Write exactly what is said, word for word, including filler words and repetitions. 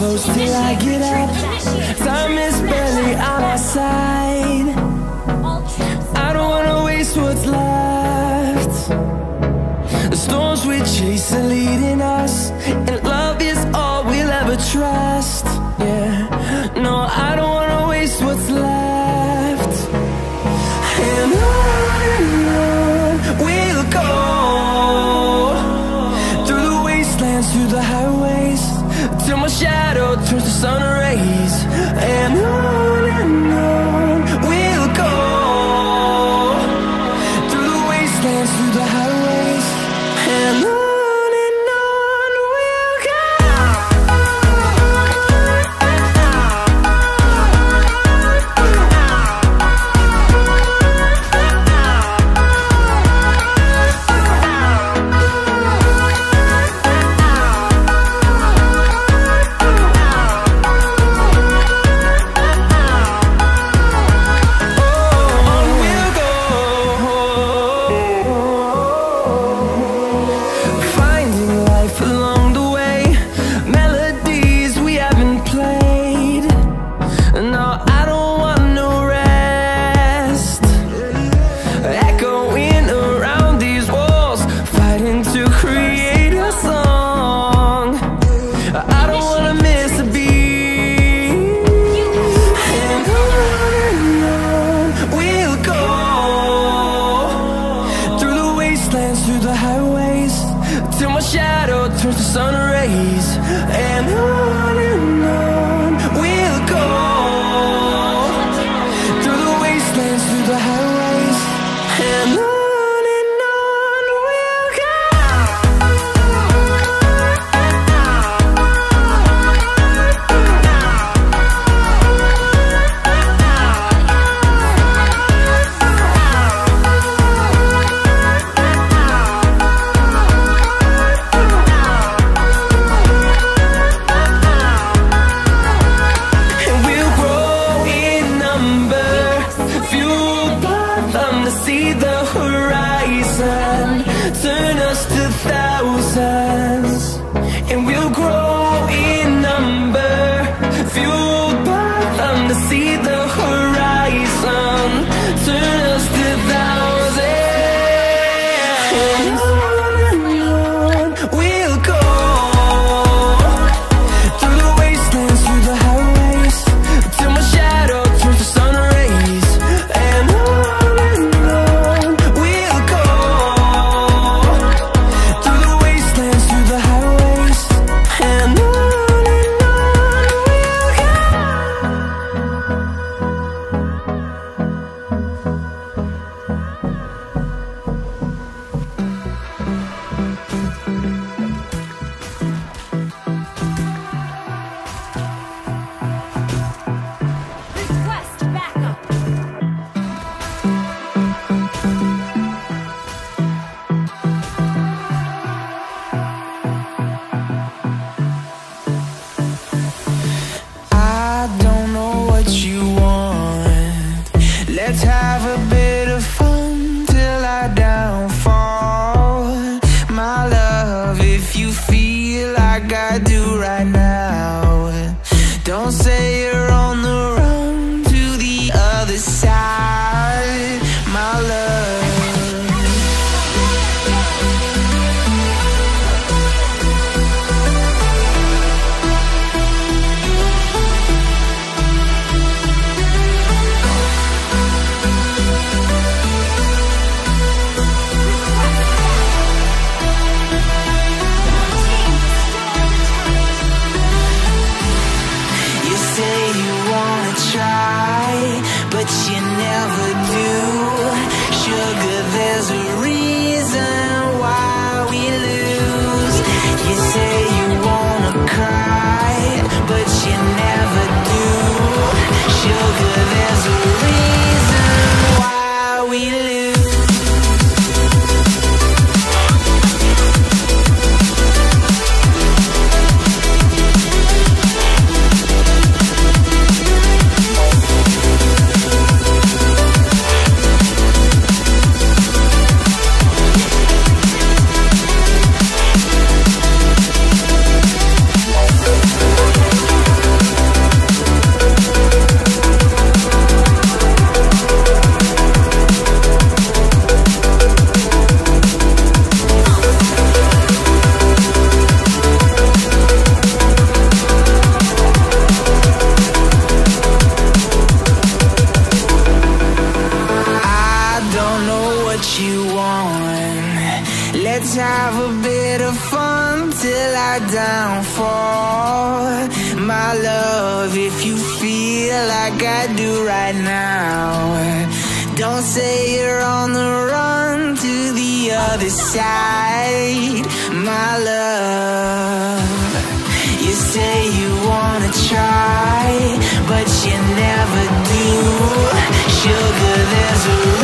close till I get up. Time is barely on our side. I don't wanna waste what's left. The storms we chase are leading us, and love is all we'll ever trust. Yeah, no, I don't wanna waste what's left. And on and on we'll go, through the wastelands, through the highways, till my shadow turns to sun rays. And on and on we'll go, through the wastelands, through the highways, and on. Through the highways, till my shadow turns to sun rays. And on and on we'll go, through the wastelands, through the highways, and on. See the horizon, turn us to thousands, and we'll grow in number, fueled by them. To see the horizon, turn us to thousands, and on and on we'll go, through the wastelands, through the highways, till my shadow turns to sun rays. And on let's have a bit of fun till I downfall. My love, if you feel like I do right now, don't say you're on the run to the other side, my love. But you never do. Sugar, there's a reason why we lose. You say you wanna cry, but you never do. Sugar, there's a reason why we lose. what you want. Let's have a bit of fun till I downfall. My love, if you feel like I do right now, don't say you're on the run to the other side. My love, you say you wanna try, but you never do. Sugar, there's a